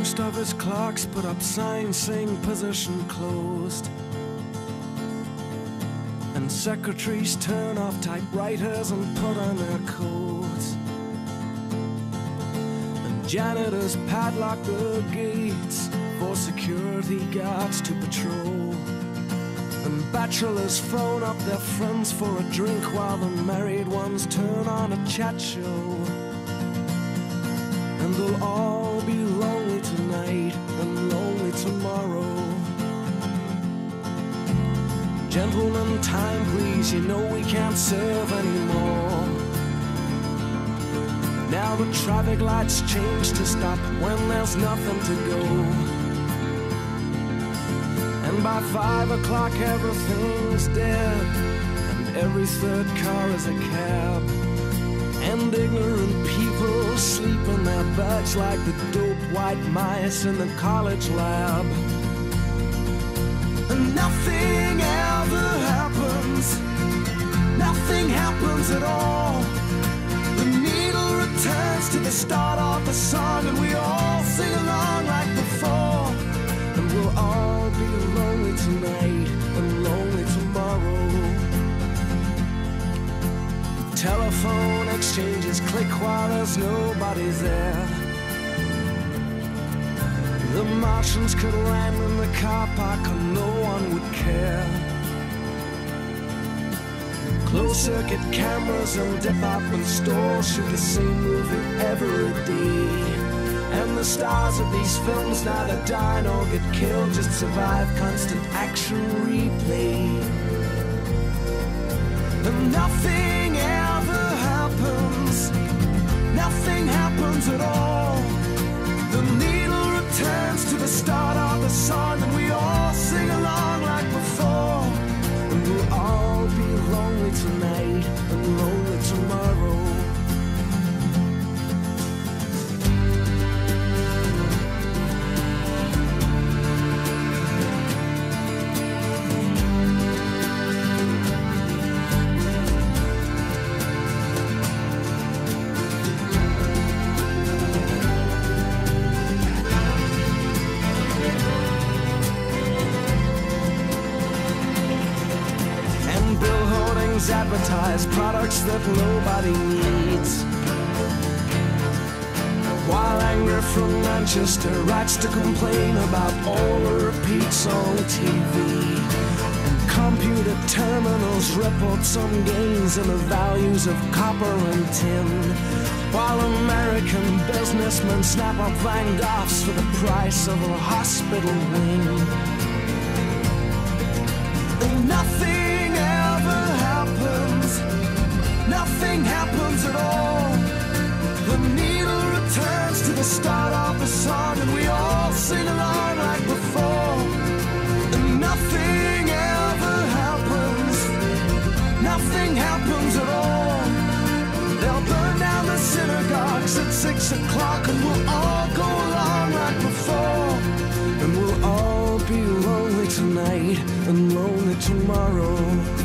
Post office clerks put up signs saying position closed, and secretaries turn off typewriters and put on their coats, and janitors padlock the gates for security guards to patrol, and bachelors phone up their friends for a drink while the married ones turn on a chat show. And they'll all be lonely tonight and lonely tomorrow. Gentlemen, time please, you know we can't serve anymore. Now the traffic lights change to stop when there's nothing to go, and by 5 o'clock everything's dead, and every third car is a cab, and ignorant people sleep in their beds like the dope white mice in the college lab. And nothing ever happens, nothing happens at all. The needle returns to the start of the song, and we all sing along like before. And we'll all be lonely tonight and lonely tomorrow. Telephone exchanges click while there's nobody there. The Martians could land in the car park and no one would care. Closed-circuit cameras and department stores shoot the same movie every day, and the stars of these films neither die nor get killed, just survive constant action replay. And nothing ever happens, nothing happens at all. The needle returns to the start of the song, and we all sing along like before. And we'll all be lonely tonight and lonely tomorrow. Advertise products that nobody needs, while Anger from Manchester writes to complain about all the repeats on TV, and computer terminals report some gains in the values of copper and tin, while American businessmen snap up Van Goghs for the price of a hospital wing. And nothing ever happens, nothing happens at all. The needle returns to the start of the song, and we all sing along like before. And nothing ever happens, nothing happens at all. They'll burn down the synagogues at 6 o'clock, and we'll all go along like before. And we'll all be lonely tonight and lonely tomorrow.